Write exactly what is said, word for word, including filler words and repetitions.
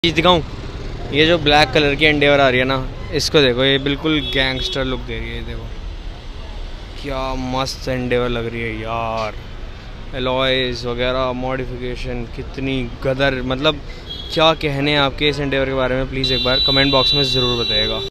चीज़ दिखाऊँ, ये जो ब्लैक कलर की एंडेवर आ रही है ना, इसको देखो, ये बिल्कुल गैंगस्टर लुक दे रही है। देखो क्या मस्त एंडेवर लग रही है यार। एलॉयज़ वगैरह मॉडिफिकेशन कितनी गदर, मतलब क्या कहने हैं आपके इस एंडेवर के बारे में, प्लीज़ एक बार कमेंट बॉक्स में ज़रूर बताइएगा।